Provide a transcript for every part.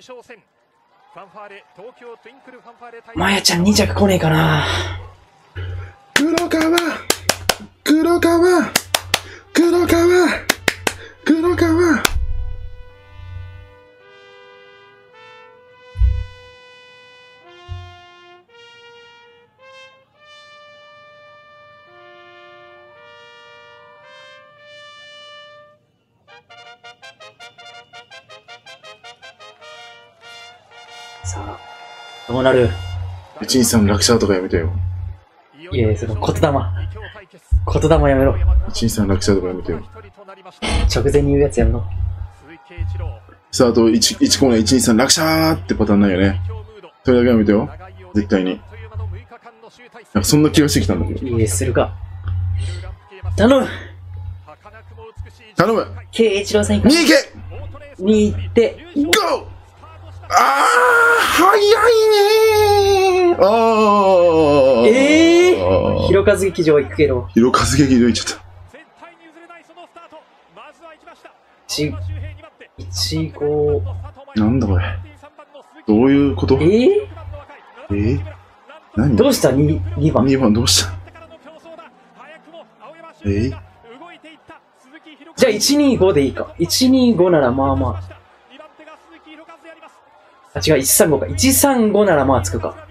まやちゃん2着来ねえかな。 黒川さあ、どうなる。 123落車とかやめてよ。 いやいや、その言霊やめろ。 123落車とかやめてよ。 直前に言うやつやめろ。 さあ、あと 1コーナー123落車ってパターンないよね。それだけやめてよ。絶対に。なんかそんな気がしてきたんだけど。 いいするか。頼む。 頼む。 慶一郎さん行く。 2行け。 2行って。 ゴー。早いねー。 広和劇場行くけど。 広和劇場行っちゃった。 1-5。 なんだこれ。どういうこと？何？ どうした 2番。 2番どうした？ じゃあ125でいいか。125ならまあまあ。あ、違う、135か。135ならまあつくか。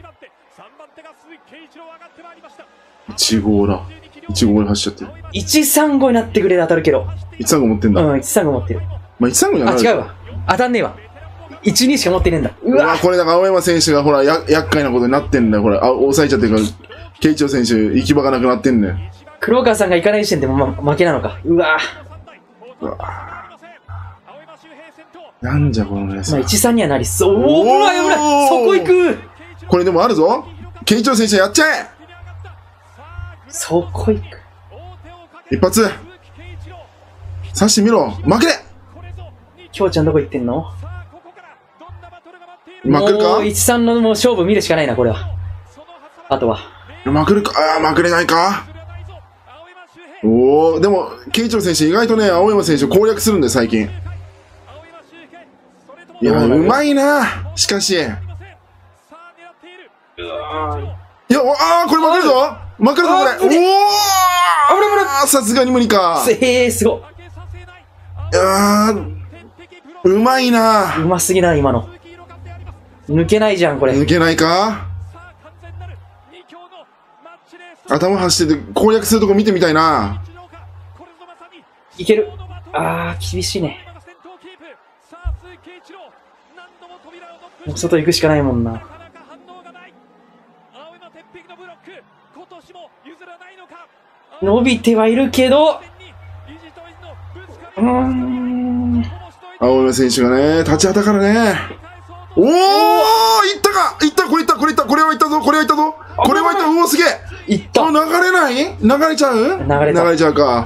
15だ。15で走っちゃってる。 135になってくれで当たるけど。 135持ってんだ。 うん、135持ってる。 まあ、135にはなる。 あ、違うわ。当たんねえわ。12しか持ってねえんだ。 うわ、これだから青山選手がほら、厄介なことになってんだよ。ほら、抑えちゃってるから、慶一郎選手、行き場がなくなってんだよ。 黒川さんが行かない時点でも、負けなのか。うわなんじゃこのレース。 まあ、1-3にはなりそう。おー、危ない。そこ行く。 これでもあるぞ。慶一郎選手やっちゃえ。 そこ行く。 一発。刺してみろ。負けれ。 きょうちゃんどこ行ってんの？ まくるか？ もう1-3のもう勝負見るしかないな、これは。あとは。 まくるか？まくれないか？おー、でも、慶一郎選手意外とね、青山選手を攻略するんで、最近。いや、うまいな。しかし。いや、これまくるぞ。まくるぞ、これ。おー、さすがに無理か。 すごい。 うまいな。 うますぎな、今の。抜けないじゃん、これ。 抜けないか。頭走ってて攻略するとこ見てみたいな。 いける。厳しいね。もう外行くしかないもんな。伸びてはいるけど、 青山選手がね、立ちはだからね。おー、いったか。いった、これいった、これいった、これはいったぞ、これはいったぞ。これはいった、うお、すげえ。 いった。 流れない？流れちゃう？ 流れちゃうか。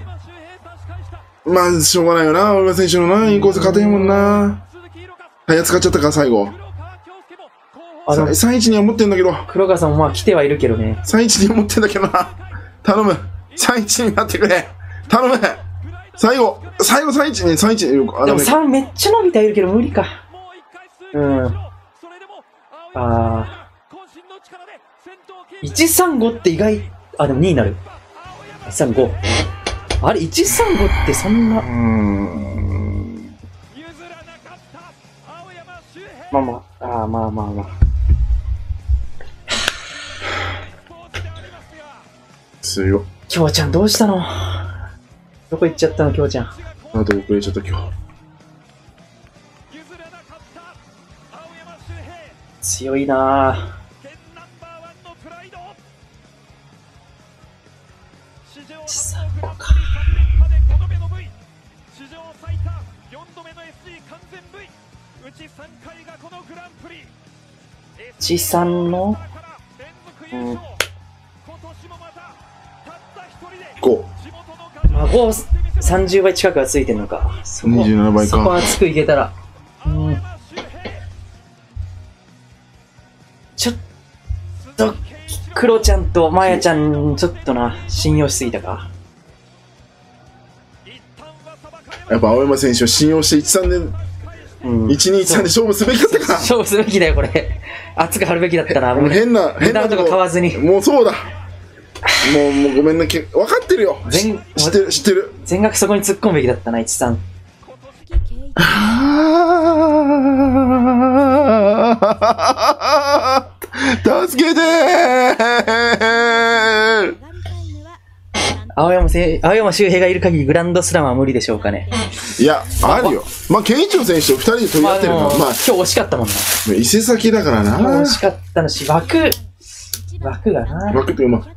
まあ、しょうがないよな、青山選手のな、インコース勝てんもんな。はい、使っちゃったか、最後。3-1には持ってんだけど。 黒川さんもまあ来てはいるけどね。 3-1には持ってんだけどな。頼む。3-1になってくれ。頼む。最後3-1ね、3-1。 でも3めっちゃ伸びてはいるけど無理か。135って意外、でも2になる。135。あれ、135ってそんな。まあ。 強っ。 きょうちゃんどうしたの？どこ行っちゃったの、きょうちゃん。 あと遅れちゃった今日。 強いなぁ。135か。1-3の 5。 30倍近くはついてんのか。 27倍か。 そこは熱くいけたら。ちょっと、クロちゃんとマヤちゃん、ちょっとな、信用しすぎたか。 やっぱ青山選手を信用して1-3でうん、 1、2、1、3で勝負すべきだったか。 勝負すべきだよ、これ。熱く張るべきだったな。 もう変なとこ買わずに。 もうそうだ。もうごめんな、分かってるよ。知ってる。 全額そこに突っ込むべきだったな、1、3。 助けてー。 青山周平がいる限りグランドスラムは無理でしょうかね。 いや、あるよ。まあ、健一郎選手と2人で取り合ってるのは、まあ、 今日惜しかったもんな。 伊勢崎だからな。 惜しかったのし、枠がな。 枠ってまあ。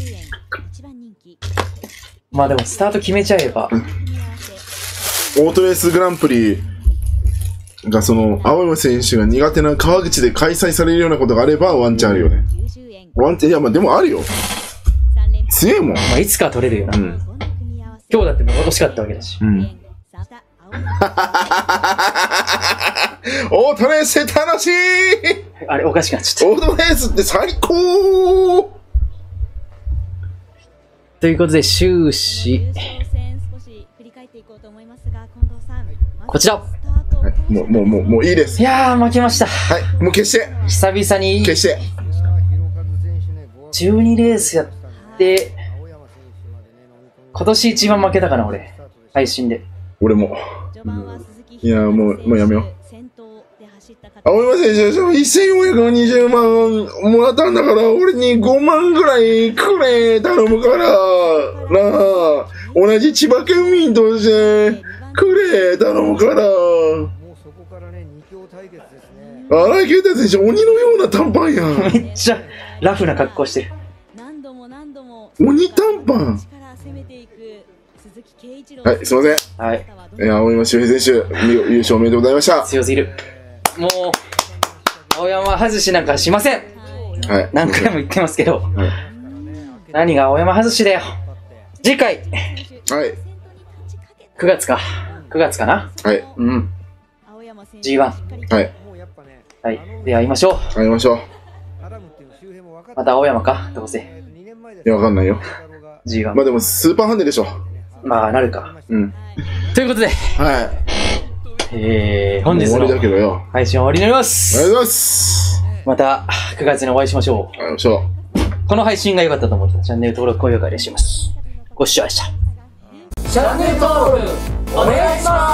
まあでも、スタート決めちゃえば。 オートレースグランプリが、青山選手が苦手な川口で開催されるようなことがあれば、ワンチャンあるよね。ワンチャン、いや、まあでもあるよ。強いもん。 まあ、いつかは取れるよな。今日だって惜しかったわけだし。 オートレース楽しい。 あれ、おかしくなっちゃった。 オートレースって最高。 ということで、終始。こちら。はい、 もういいです。 いやー、負けました。 はい、もう消して。 久々に。 消して。 12レースやって、今年一番負けたかな、俺。配信で。 俺も。いやー、もうやめよう。青山選手は1420万もらったんだから、俺に5万ぐらいくれ、頼むから。なあ、同じ千葉県民としてくれ、頼むから。荒井健太選手、鬼のような短パンや。 めっちゃラフな格好してる。 鬼短パン。はい、すいません。 はい。 青山周平選手、優勝おめでとうございました。 強すぎる。もう、青山外しなんかしません。 はい。 何回も言ってますけど。はい、何が青山外しだよ。次回。 はい。 9月か。9月かな。 はい。 うん。G1。 はい。 はい。で、会いましょう。 会いましょう。 また青山かどうせ。 いや、わかんないよ。 G1。 まあでも、スーパーハンデでしょ。 まあ、なるか。 うん。 ということで。 はい。 本日の配信終わりになります。 ありがとうございます。 また9月にお会いしましょう。 会いましょう。この配信が良かったと思ったらチャンネル登録、高評価お願いします。ご視聴ありがとうございました。チャンネル登録お願いします。